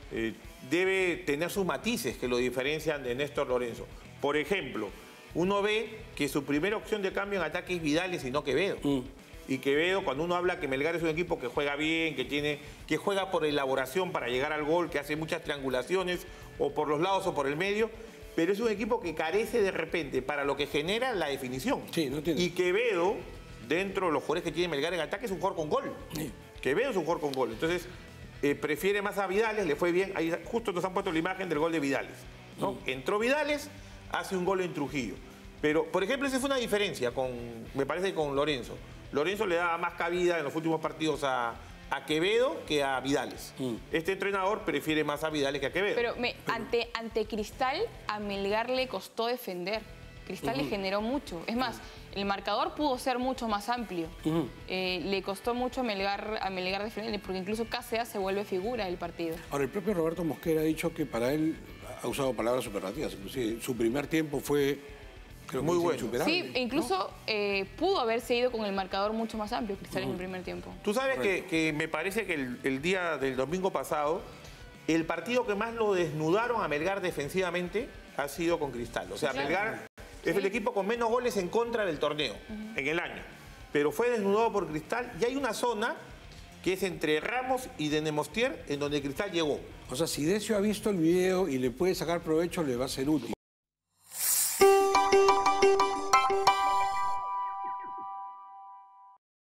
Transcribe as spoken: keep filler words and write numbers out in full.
eh, debe tener sus matices que lo diferencian de Néstor Lorenzo. Por ejemplo, uno ve que su primera opción de cambio en ataque es Vidales y no Quevedo. Mm. Y Quevedo, cuando uno habla que Melgar es un equipo que juega bien, que, tiene, que juega por elaboración para llegar al gol, que hace muchas triangulaciones, o por los lados o por el medio, pero es un equipo que carece de repente para lo que genera la definición. Sí, no tiene. Y Quevedo, dentro de los jugadores que tiene Melgar en ataque, es un jugador con gol. Sí. Quevedo es un jugador con gol. Entonces, eh, prefiere más a Vidales, le fue bien. Ahí justo nos han puesto la imagen del gol de Vidales, ¿no? Mm. Entró Vidales, hace un gol en Trujillo. Pero, por ejemplo, esa fue una diferencia, con, me parece, con Lorenzo. Lorenzo le daba más cabida en los últimos partidos a, a Quevedo que a Vidales. Mm. Este entrenador prefiere más a Vidales que a Quevedo. Pero, me, Pero... Ante, ante Cristal, a Melgar le costó defender. Cristal uh-huh. le generó mucho. Es más, el marcador pudo ser mucho más amplio. Uh-huh. eh, le costó mucho a Melgar, a Melgar defender, porque incluso Cáceres se vuelve figura del partido. Ahora, el propio Roberto Mosquera ha dicho que para él, ha usado palabras superlativas, inclusive su primer tiempo fue... Creo muy bueno. Sí, e incluso ¿no? eh, pudo haberse ido con el marcador mucho más amplio Cristal uh-huh. en el primer tiempo. Tú sabes que, que me parece que el, el día del domingo pasado, el partido que más lo desnudaron a Melgar defensivamente ha sido con Cristal. O sea, claro. Melgar es sí. el equipo con menos goles en contra del torneo uh-huh. en el año. Pero fue desnudado por Cristal y hay una zona que es entre Ramos y de Nemostier en donde Cristal llegó. O sea, si Decio ha visto el video y le puede sacar provecho, le va a ser útil.